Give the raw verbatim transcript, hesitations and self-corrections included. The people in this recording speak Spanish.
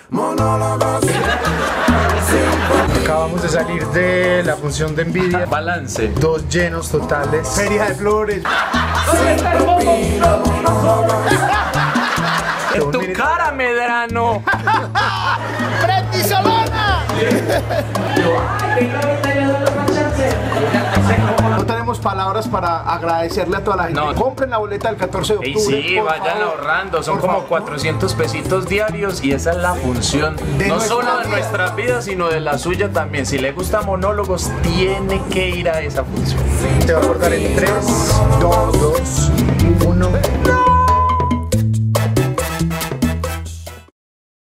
Monólogos. Acabamos de salir de la función de Envidia. Balance. Dos llenos totales. Feria de flores. En tu cara, Medrano. ¡Freddy Solana! No tenemos palabras para agradecerle a toda la gente. No. Compren la boleta del catorce de Y octubre. sí, por vayan favor. ahorrando, son Por como favor. cuatrocientos pesitos diarios y esa es la función, De no nuestra solo de vida. nuestras vidas, sino de la suya también. Si le gusta Monólogos, tiene que ir a esa función. Te va a cortar en tres, dos, uno.